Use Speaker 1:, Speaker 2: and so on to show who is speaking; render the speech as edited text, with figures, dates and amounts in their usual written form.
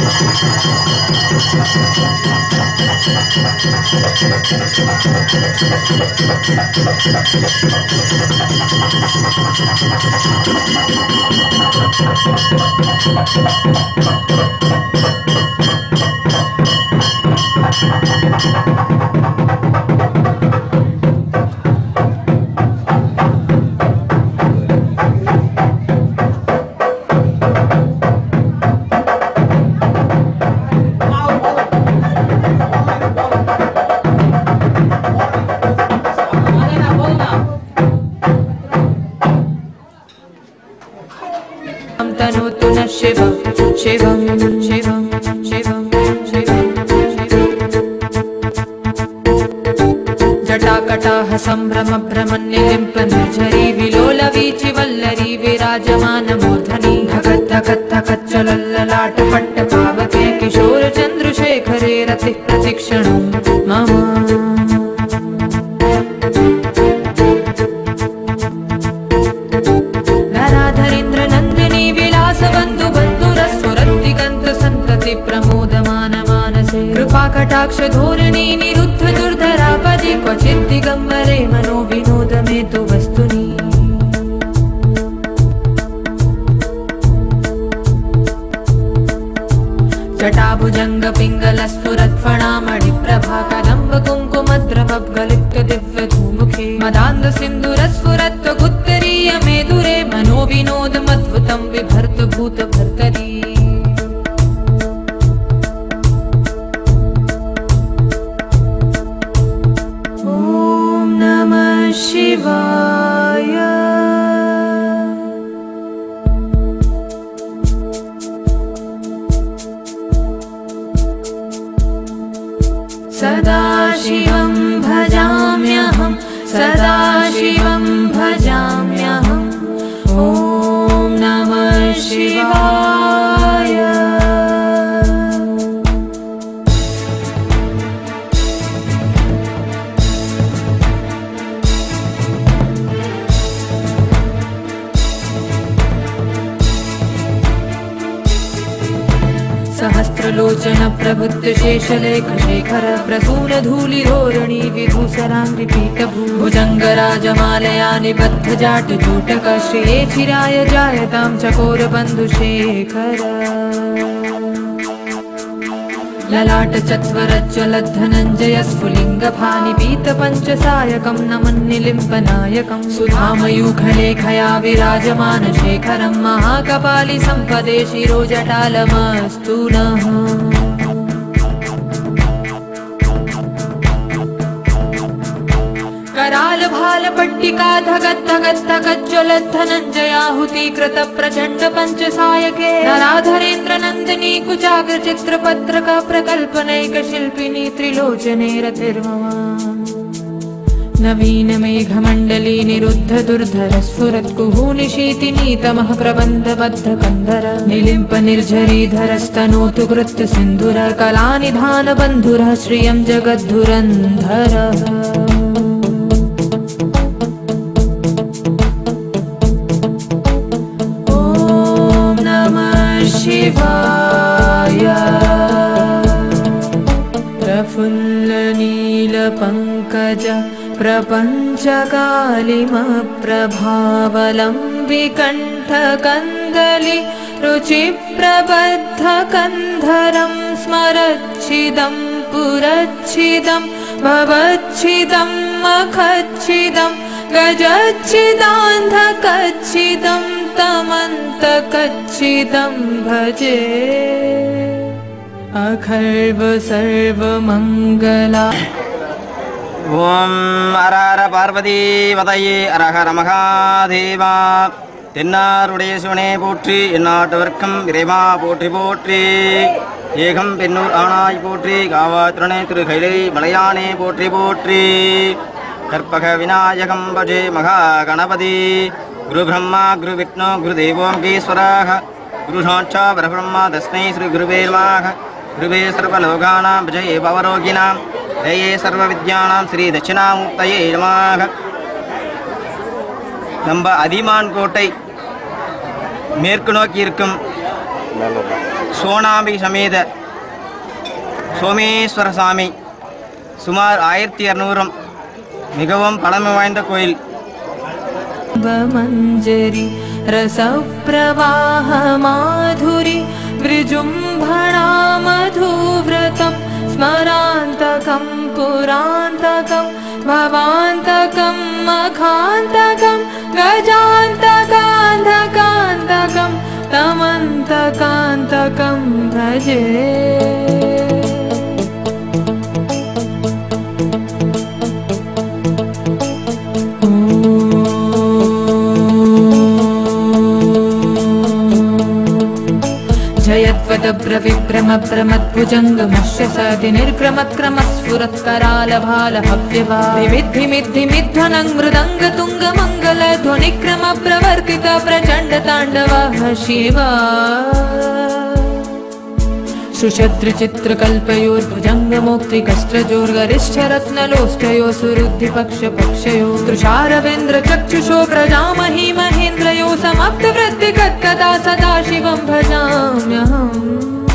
Speaker 1: जटाकटाह संभ्रम भ्रमन्निलिम्प निर्झरी विलोल वीचि वल्लरी विराजमान मूर्धनि धगत् धगत् धगच्चलल्ललाट पट्ट पावके किशोर चन्द्रशेखरे रतिः प्रतिक्षणं मम नराधरेन्द्र नन्दिनी विलास बन्धु बन्धुरस्फुरद्दिगन्त सन्तति प्रमोदमान मानसे कृपा कटाक्ष धोरिणी निरुद्ध दुर्धरापदि क्वचित् दिगम्बरे मनो विनोद मे तु वस्तुनि जटाभुजंग पिंगल स्फुरत् फणामणि प्रभा कदम्ब कुङ्कुमद्रवगलिप्त दिव्य धूमुखे मदान्ध सिन्दूर स्फुरत् गुत्तरीय मेदुरे मनो विनोद मद्भुतं बिभर्त भूत भर्तरी ॐ नमः शिवाय सदाशिवं भजाम्यहं सदाशिवं भजाम्यहम् ॐ नमः शिवाय सहस्रलोचन प्रभुत्त शेषलेख शेखर प्रसून धूलिरोहिणी विधूसराङ्गि पीतभुजङ्ग राजमालया निबद्ध जाट जूटक श्रिये चिराय जायतां चकोर बन्धुशेखर ललाट चत्वरज्ज्वलद्धनञ्जय स्फुलिङ्गफानि पीत पञ्चसायकं नमन्निलिम्पनायकं सुधामयूखलेखया विराजमान शेखरं महाकपालि सम्पदे शिरोजटालमस्तु नः कराल भाल पट्टिका धगत् धगत् धगज्ज्वलद्धनञ्जयाहुति कृत प्रचण्ड पञ्चसायके नराधरेन्द्र नन्दिनी कुचाग्र चित्रपत्रक प्रकल्पनैक शिल्पिनी त्रिलोचने रतिर्मम नवीन मेघमण्डली निरुद्ध दुर्धर स्फुरत् कुहूनिशीतिनी तमः प्रबन्धबद्ध कन्धर निलिम्प निर्झरीधरस्तनोतु कृत्त सिन्धुर कलानिधान बन्धुरः श्रियं जगद्धुरन्धर शिवाय प्रफुल्ल नील पंकज प्रपञ्चकालिमप्रभावलम्बिकण्ठ कन्दलि रुचिप्रबद्ध कन्धरं स्मरच्छिदं पुरच्छिदं भवच्छिदं मखच्छिदं गजच्छिदान्धकच्छिदं तमन्तकच्छिदं भजे अखर्व सर्वमङ्गला
Speaker 2: ஓம் அரஹர பார்வதி வதையே அரஹர மகாதேவா தென்னாருடைய சிவனே போற்றி எந்நாட்டவர்க்கும் இறைவா போற்றி போற்றி ஏகம் பெண்ணூர் ஆனாய் போற்றி காவாத்திரனே திரு கைலை மலையானே போற்றி போற்றி கற்பக விநாயகம் பஜே மகா கணபதி குரு பிரம்மா குரு விஷ்ணு குரு தேவோங்கீஸ்வராக குரு சாட்சா பரபிரம்மா தஸ்மை ஸ்ரீ குருவே நமः குருவே சர்வலோகானாம் விஜயே பவரோகிணாம் ஜெயே சர்வ வித்யானாம் ஸ்ரீ தட்சிணாமூர்த்தயே நமः. நம்ம அதிமான் கோட்டை மேற்கு நோக்கி இருக்கும் சோனாம்பி சமேத சோமேஸ்வர சாமி சுமார் 1200 மிகவும் பழமை வாய்ந்த கோயில்.
Speaker 1: மஞ்சரி ரசப்ரவாஹ மாதுரி விருஜும்பணா மதுவ்ரதம் ஸ்மராந்தகம் புராந்தகம் பவாந்தகம் மகாந்தகம் கஜாந்தகாந்தகாந்தகம் தமந்தகாந்தகம் பஜே. जयत्वदब्रविभ्रमभ्रमद्भुजङ्गमश्यसति निर्क्रमत्क्रमस्फुरत्करालभालभव्यवा विविद्धिमिद्धिमिध्वनङ् मृदङ्गतुङ्गमङ्गलध्वनिक्रमप्रवर्तित प्रचण्डताण्डवः शिवा. सुषद्रिचित्रकल्पयोर्भुजङ्गमोक्तिकस्त्रजोर्गरिष्ठरत्नलोष्ठयो सुरुद्धिपक्षपक्षयो दृशारवेन्द्रचक्षुषो प्रजामहि महेन्द्रयो समप्तवृत्तिकत्कदा सदा शिवं भजाम्यहम्.